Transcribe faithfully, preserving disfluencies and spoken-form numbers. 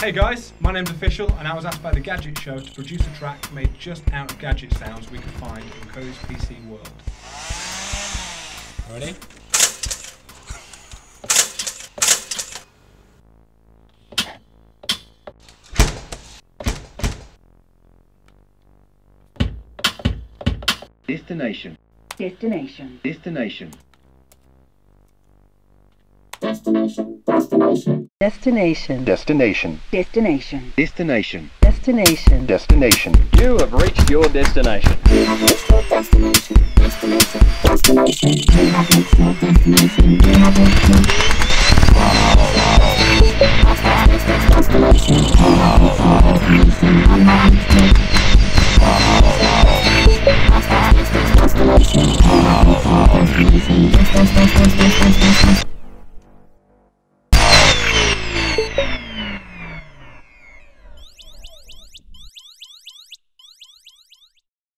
Hey guys, my name's Official and I was asked by the Gadget Show to produce a track made just out of gadget sounds we could find in Cody's P C world. Ready? Destination. Destination. Destination. Destination. Destination. Destination. Destination. Destination. Destination. Destination. Destination. You have reached your destination. You have reached your destination. Destination. Destination. You have reached your destination. You have reached your